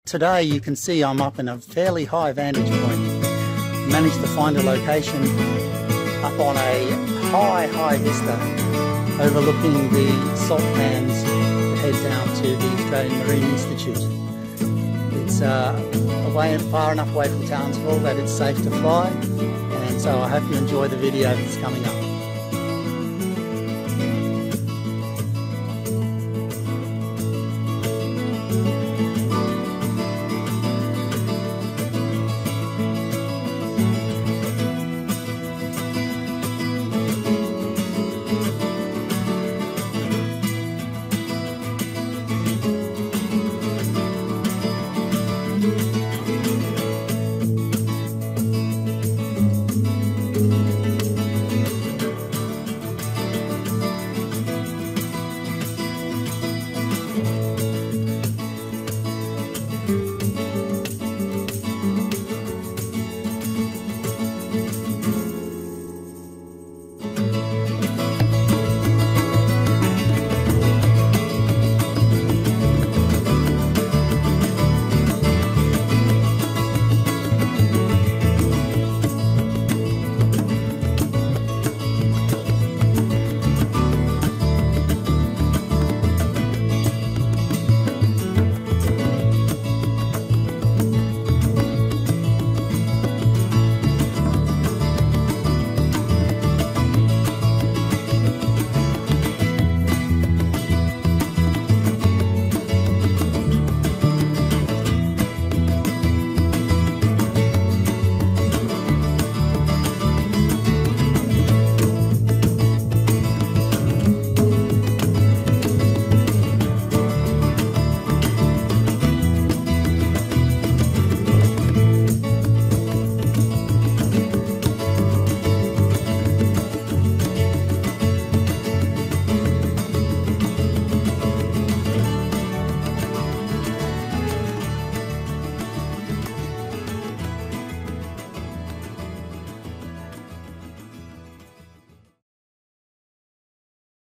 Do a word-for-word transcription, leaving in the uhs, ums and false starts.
today you can see I'm up in a fairly high vantage point. Managed to find a location up on a high, high vista overlooking the salt pans that head down to the Australian Marine Institute. It's uh, away and far enough away from Townsville that it's safe to fly, and so I hope you enjoy the video that's coming up.